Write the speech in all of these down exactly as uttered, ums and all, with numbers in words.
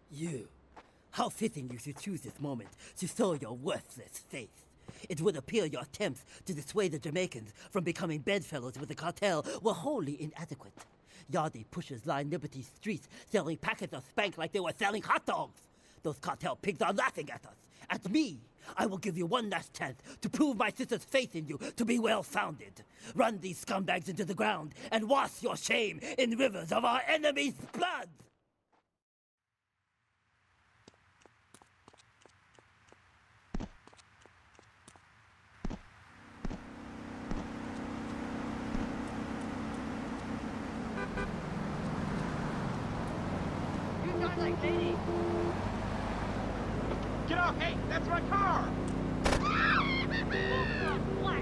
You. How fitting you should choose this moment to show your worthless faith. It would appear your attempts to dissuade the Jamaicans from becoming bedfellows with the cartel were wholly inadequate. Yardi pushers line Liberty streets selling packets of spank like they were selling hot dogs. Those cartel pigs are laughing at us. At me. I will give you one last chance to prove my sister's faith in you to be well-founded. Run these scumbags into the ground and wash your shame in rivers of our enemy's blood! You got like lady! Get off! Hey, that's my car! Black!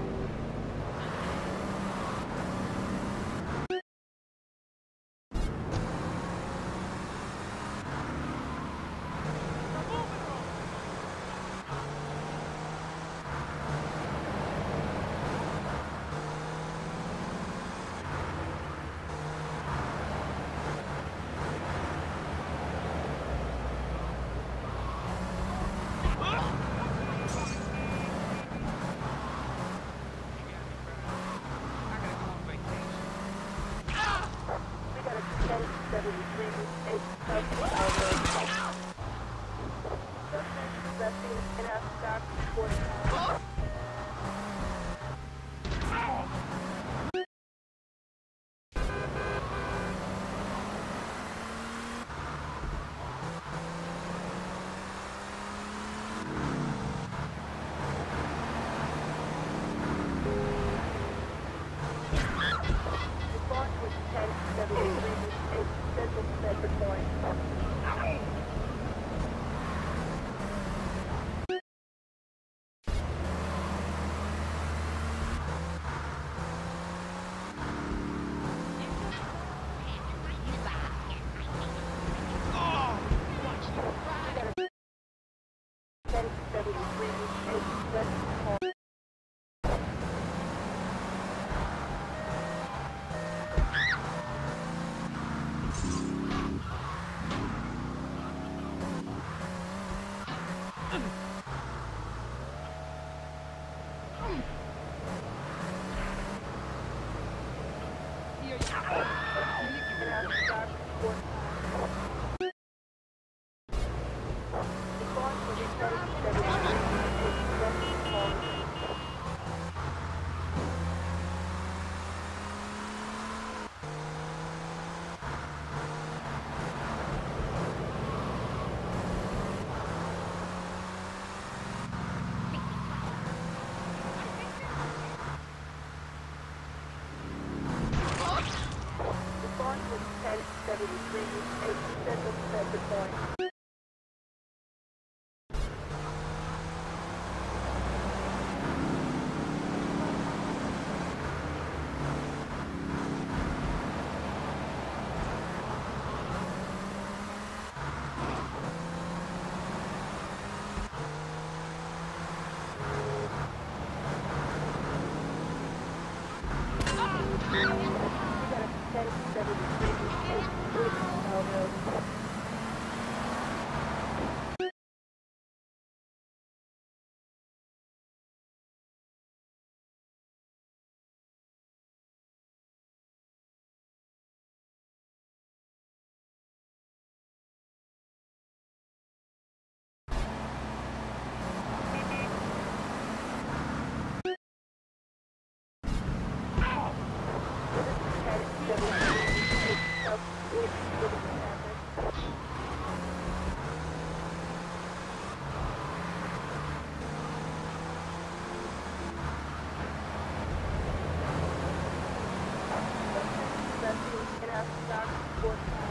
Stock,